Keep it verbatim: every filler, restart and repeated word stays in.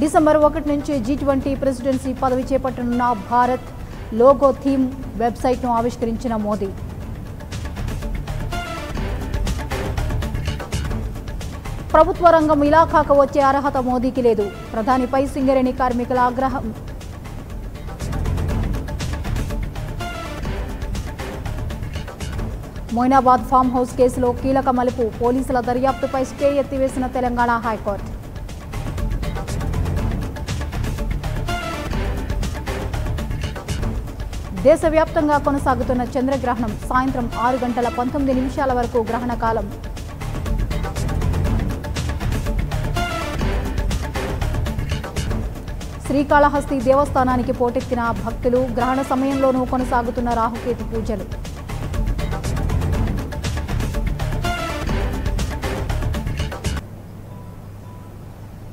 December ఒకటి నుంచి G twenty presidency పదవి చేపట్టనున్న భారత్ లోగో థీమ్ వెబ్సైట్ను ఆవిష్కరించిన మోదీ. ప్రభుత్వ రంగం ఇలాఖాకు వచ్చే అర్హత మోదీకి లేదు. ప్రధానిపై సింగరేణి కార్మికుల ఆగ్రహం. మొయినాబాద్ ఫామ్ హౌస్ కేసులో కీలక మలుపు. పోలీసుల దర్యాప్తుపై స్టే ఎత్తివేసిన తెలంగాణ హైకోర్టు. దేశవ్యాప్తంగా కొనసాగుతున్న చంద్రగ్రహణం. సాయంత్రం ఆరు గంటల పంతొమ్మిది నిమిషాల వరకు గ్రహణ కాలం. శ్రీకాళహస్తి దేవస్థానానికి పోటెత్తిన భక్తులు. గ్రహణ సమయంలోనూ కొనసాగుతున్న రాహుకేతు పూజలు.